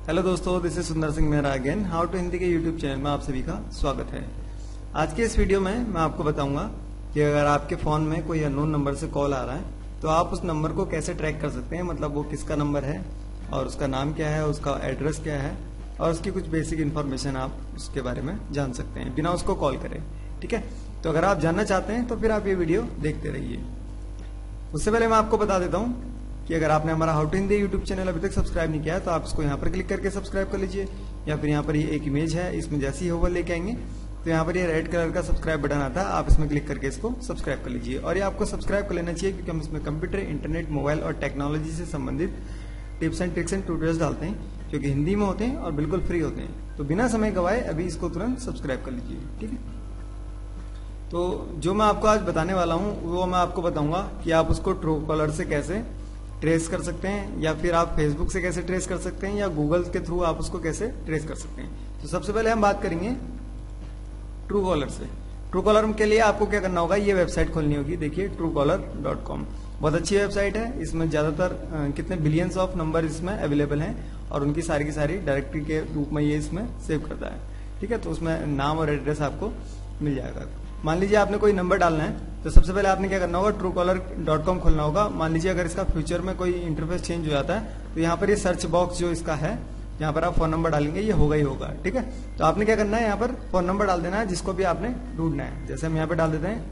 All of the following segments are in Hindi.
हेलो दोस्तों, this is Sundar Singh Mehra again. How to Hindi के यूट्यूब चैनल में आप सभी का स्वागत है। आज के इस वीडियो में मैं आपको बताऊंगा कि अगर आपके फोन में कोई अननोन नंबर से कॉल आ रहा है तो आप उस नंबर को कैसे ट्रैक कर सकते हैं। मतलब वो किसका नंबर है और उसका नाम क्या है, उसका एड्रेस क्या है और उसकी कुछ बेसिक इन्फॉर्मेशन आप उसके बारे में जान सकते हैं बिना उसको कॉल करें। ठीक है, तो अगर आप जानना चाहते हैं तो फिर आप ये वीडियो देखते रहिए। उससे पहले मैं आपको बता देता हूँ कि अगर आपने हमारा how to Hindi YouTube channel अभी तक सब्सक्राइब नहीं किया है तो आप इसको यहाँ पर क्लिक करके सब्सक्राइब कर लीजिए, या फिर यहाँ पर ये एक इमेज है, इसमें जैसे ही होवर लेके आएंगे तो यहाँ पर ये रेड कलर का सब्सक्राइब बटन आता है, आप इसमें क्लिक करके इसको सब्सक्राइब कर लीजिए। और ये आपको सब्सक्राइब कर लेना चाहिए क्योंकि हम इसमें कंप्यूटर, इंटरनेट, मोबाइल और टेक्नोलॉजी से संबंधित tips and tricks and tutorials डालते हैं जो कि हिंदी में होते हैं और बिल्कुल फ्री होते हैं। तो बिना समय गवाए अभी इसको तुरंत सब्सक्राइब कर लीजिए। ठीक है, तो जो मैं आपको आज बताने वाला हूँ वो मैं आपको बताऊंगा कि आप उसको ट्रू कॉलर से कैसे ट्रेस कर सकते हैं, या फिर आप फेसबुक से कैसे ट्रेस कर सकते हैं, या गूगल के थ्रू आप उसको कैसे ट्रेस कर सकते हैं। तो सबसे पहले हम बात करेंगे ट्रू कॉलर से। ट्रू कॉलर के लिए आपको क्या करना होगा, ये वेबसाइट खोलनी होगी। देखिए truecaller.com बहुत अच्छी वेबसाइट है। इसमें ज्यादातर कितने बिलियंस ऑफ नंबर इसमें अवेलेबल हैं और उनकी सारी की सारी डायरेक्टरी के रूप में ये इसमें सेव करता है। ठीक है, तो उसमें नाम और एड्रेस आपको मिल जाएगा। मान लीजिए आपने कोई नंबर डालना है तो सबसे पहले आपने क्या करना होगा, truecaller.com खोलना होगा। मान लीजिए अगर इसका फ्यूचर में कोई इंटरफेस चेंज हो जाता है तो यहाँ पर ये सर्च बॉक्स जो इसका है, यहाँ पर आप फोन नंबर डालेंगे, ये होगा ही होगा। ठीक है, तो आपने क्या करना है, यहाँ पर फोन नंबर डाल देना है जिसको भी आपने ढूंढना है। जैसे हम यहाँ पे डाल देते हैं,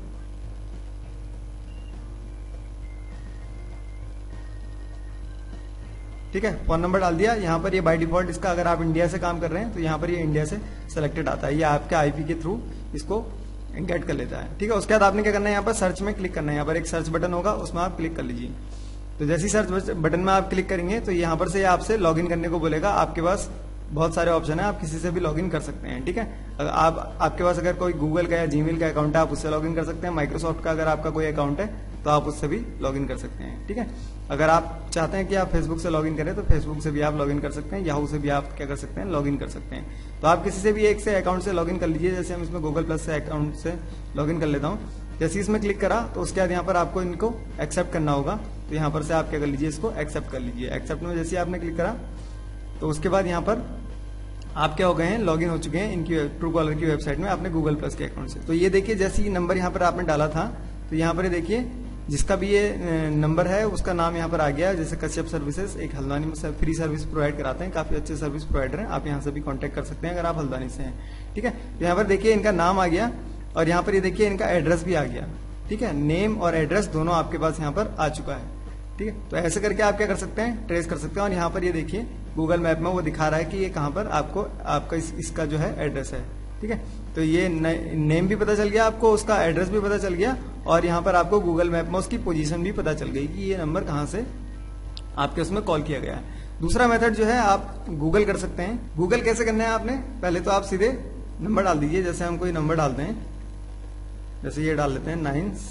ठीक है, फोन नंबर डाल दिया। यहाँ पर ये बाय डिफॉल्ट इसका, अगर आप इंडिया से काम कर रहे हैं तो यहाँ पर ये इंडिया से सिलेक्टेड आता है, ये आपके आईपी के थ्रू इसको गेट कर लेता है। ठीक है, उसके बाद आपने क्या करना है, यहाँ पर सर्च में क्लिक करना है। यहाँ पर एक सर्च बटन होगा, उसमें आप क्लिक कर लीजिए। तो जैसे ही सर्च बटन में आप क्लिक करेंगे तो यहाँ पर से आपसे लॉगिन करने को बोलेगा। आपके पास बहुत सारे ऑप्शन है, आप किसी से भी लॉगिन कर सकते हैं। ठीक है, आपके पास अगर कोई गूगल का या जीमेल का अकाउंट है आप उससे लॉगिन कर सकते हैं। माइक्रोसॉफ्ट का अगर आपका कोई अकाउंट है तो आप उससे भी लॉगिन कर सकते हैं। ठीक है, अगर आप चाहते हैं कि आप फेसबुक से लॉगिन करें तो फेसबुक से भी आप लॉगिन कर सकते हैं, याहू से भी आप क्या कर सकते हैं, लॉगिन कर सकते हैं। तो आप किसी से भी एक से अकाउंट से लॉगिन कर लीजिए। जैसे हम इसमें गूगल प्लस से अकाउंट से लॉगिन कर लेता हूँ। जैसे इसमें क्लिक करा तो उसके बाद यहाँ पर आपको इनको एक्सेप्ट करना होगा। तो यहाँ पर से आप क्या कर लीजिए, इसको एक्सेप्ट कर लीजिए। एक्सेप्ट में जैसे आपने क्लिक करा तो उसके बाद यहाँ पर आप क्या हो गए हैं, लॉगिन हो चुके हैं इनकी ट्रू कॉलर की वेबसाइट में अपने गूगल प्लस के अकाउंट से। तो ये देखिए, जैसे ही नंबर यहाँ पर आपने डाला था तो यहाँ पर देखिए जिसका भी ये नंबर है उसका नाम यहाँ पर आ गया। जैसे कश्यप सर्विसेज, एक हल्द्वानी में फ्री सर्विस प्रोवाइड कराते हैं, काफी अच्छे सर्विस प्रोवाइडर हैं। आप यहाँ से भी कांटेक्ट कर सकते हैं अगर आप हल्द्वानी से हैं। ठीक है, तो यहाँ पर देखिए इनका नाम आ गया और यहाँ पर ये देखिए इनका एड्रेस भी आ गया। ठीक है, नेम और एड्रेस दोनों आपके पास यहाँ पर आ चुका है। ठीक है, तो ऐसे करके आप क्या कर सकते हैं, ट्रेस कर सकते हैं। और यहाँ पर ये देखिए गूगल मैप में वो दिखा रहा है कि ये कहाँ पर आपको आपका इसका जो है एड्रेस है। ठीक है, तो ये नेम भी पता चल गया आपको, उसका एड्रेस भी पता चल गया और यहाँ पर आपको गूगल मैप में उसकी पोजीशन भी पता चल गई कि ये नंबर कहाँ से आपके उसमें कॉल किया गया है। दूसरा मेथड जो है आप गूगल कर सकते हैं। गूगल कैसे करना है आपने, पहले तो आप सीधे नंबर डाल दीजिए। जैसे हम कोई नंबर डालते हैं, जैसे ये डाल लेते हैं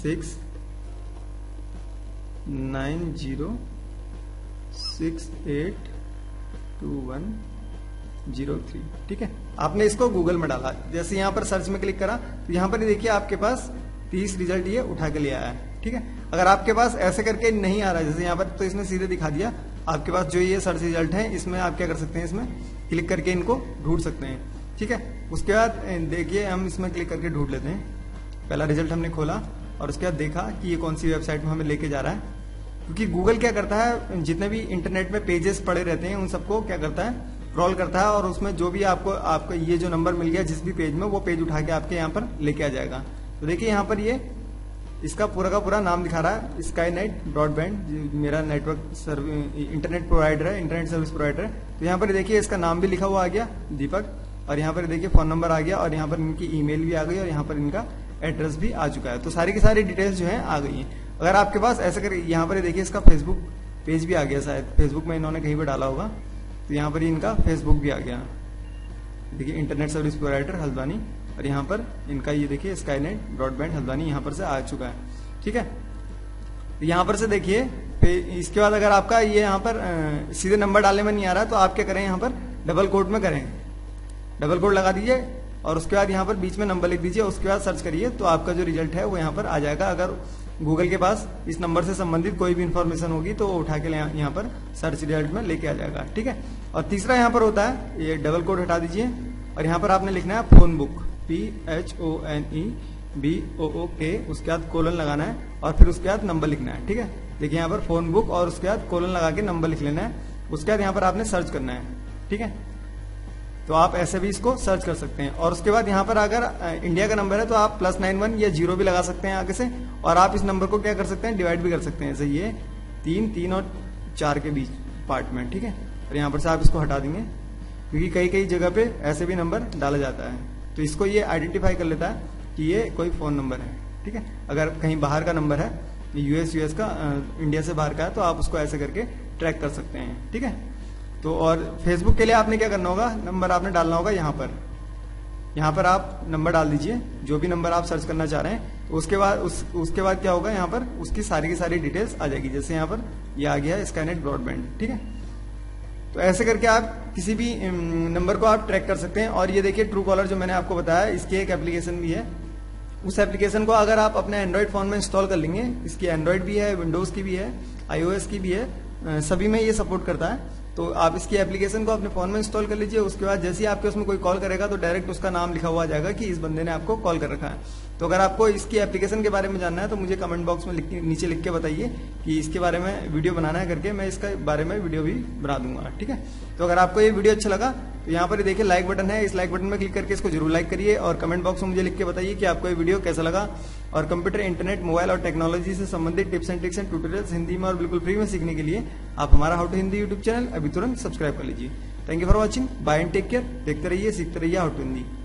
9690682103। ठीक है, आपने इसको गूगल में डाला। जैसे यहाँ पर सर्च में क्लिक करा तो यहाँ पर देखिए आपके पास 30 रिजल्ट ये उठा के ले आया है। ठीक है, अगर आपके पास ऐसे करके नहीं आ रहा है जैसे यहाँ पर, तो इसने सीधे दिखा दिया आपके पास जो ये सर्च रिजल्ट है, इसमें आप क्या कर सकते हैं, इसमें क्लिक करके इनको ढूंढ सकते हैं। ठीक है, उसके बाद देखिए हम इसमें क्लिक करके ढूंढ लेते हैं। पहला रिजल्ट हमने खोला और उसके बाद देखा कि ये कौन सी वेबसाइट में हमें लेके जा रहा है। क्योंकि गूगल क्या करता है, जितने भी इंटरनेट में पेजेस पड़े रहते हैं उन सबको क्या करता है, क्रॉल करता है और उसमें जो भी आपको ये जो नंबर मिल गया जिस भी पेज में, वो पेज उठा के आपके यहाँ पर लेके आ जाएगा। तो देखिए यहाँ पर ये इसका पूरा का पूरा नाम दिखा रहा है, स्काईनेट ब्रॉडबैंड, मेरा नेटवर्क इंटरनेट प्रोवाइडर है, इंटरनेट सर्विस प्रोवाइडर है। तो यहाँ पर देखिए इसका नाम भी लिखा हुआ आ गया दीपक, और यहाँ पर देखिए फोन नंबर आ गया और यहाँ पर इनकी ईमेल भी आ गई और यहाँ पर इनका एड्रेस भी आ चुका है। तो सारी की सारी डिटेल्स जो है आ गई है। अगर आपके पास ऐसा कर, यहाँ पर देखिए इसका फेसबुक पेज भी आ गया, शायद फेसबुक में इन्होंने कहीं पर डाला होगा, तो यहाँ पर इनका फेसबुक भी आ गया। देखिए इंटरनेट सर्विस प्रोवाइडर हल्द्वानी, और यहाँ पर इनका ये देखिए स्काईनेट ब्रॉडबैंड हल्द्वानी यहाँ पर से आ चुका है। ठीक है, तो यहाँ पर से देखिए इसके बाद अगर आपका ये यहाँ पर सीधे नंबर डालने में नहीं आ रहा तो आप क्या करें, यहाँ पर डबल कोट में करें, डबल कोट लगा दीजिए और उसके बाद यहाँ पर बीच में नंबर लिख दीजिए, उसके बाद सर्च करिए तो आपका जो रिजल्ट है वो यहाँ पर आ जाएगा। अगर गूगल के पास इस नंबर से संबंधित कोई भी इंफॉर्मेशन होगी तो वो उठा के यहाँ पर सर्च रिजल्ट में लेके आ जाएगा। ठीक है, और तीसरा यहाँ पर होता है ये डबल कोड हटा दीजिए और यहाँ पर आपने लिखना है फोन बुक, PHONEBOOK, उसके बाद कोलन लगाना है और फिर उसके बाद नंबर लिखना है। ठीक है, देखिए यहाँ पर फोन बुक और उसके बाद कोलन लगा के नंबर लिख लेना है। उसके बाद यहाँ पर आपने सर्च करना है। ठीक है, तो आप ऐसे भी इसको सर्च कर सकते हैं। और उसके बाद यहाँ पर अगर इंडिया का नंबर है तो आप +91 या 0 भी लगा सकते हैं आगे से, और आप इस नंबर को क्या कर सकते हैं, डिवाइड भी कर सकते हैं। जैसे ये 3 और 4 के बीच पार्ट में। ठीक है, और यहाँ पर से आप इसको हटा देंगे क्योंकि कई कई जगह पे ऐसे भी नंबर डाला जाता है, तो इसको ये आइडेंटिफाई कर लेता है कि ये कोई फोन नंबर है। ठीक है, अगर कहीं बाहर का नंबर है, यूएस का, इंडिया से बाहर का है, तो आप उसको ऐसे करके ट्रैक कर सकते हैं। ठीक है, तो और फेसबुक के लिए आपने क्या करना होगा, नंबर आपने डालना होगा यहाँ पर आप नंबर डाल दीजिए, जो भी नंबर आप सर्च करना चाह रहे हैं। तो उसके बाद क्या होगा, यहाँ पर उसकी सारी की सारी डिटेल्स आ जाएगी। जैसे यहाँ पर ये आ गया स्काईनेट ब्रॉडबैंड। ठीक है, तो ऐसे करके आप किसी भी नंबर को आप ट्रैक कर सकते हैं। और ये देखिए ट्रू कॉलर जो मैंने आपको बताया, इसकी एक एप्लीकेशन भी है। उस एप्लीकेशन को अगर आप अपने एंड्रॉइड फोन में इंस्टॉल कर लेंगे, इसकी एंड्रॉइड भी है, विंडोज की भी है, iOS की भी है, सभी में ये सपोर्ट करता है। तो आप इसकी एप्लीकेशन को अपने फोन में इंस्टॉल कर लीजिए। उसके बाद जैसे ही आपके उसमें कोई कॉल करेगा तो डायरेक्ट उसका नाम लिखा हुआ आ जाएगा कि इस बंदे ने आपको कॉल कर रखा है। तो अगर आपको इसकी एप्लीकेशन के बारे में जानना है तो मुझे कमेंट बॉक्स में नीचे लिख के बताइए कि इसके बारे में वीडियो बनाना है करके, मैं इसके बारे में वीडियो भी बना दूंगा। ठीक है, तो अगर आपको ये वीडियो अच्छा लगा तो यहाँ पर देखिए लाइक बटन है, इस लाइक बटन में क्लिक करके इसको जरूर लाइक करिए और कमेंट बॉक्स में मुझे लिख के बताइए कि आपको ये वीडियो कैसा लगा। और कंप्यूटर, इंटरनेट, मोबाइल और टेक्नोलॉजी से संबंधित tips and tricks and tutorials Hindi में और बिल्कुल फ्री में सीखने के लिए आप हमारा how to Hindi YouTube channel अभी तुरंत सब्सक्राइब कर लीजिए। Thank you for watching, bye and take care. देखते रहिए, सीखते रहिए हाउ टू हिंदी।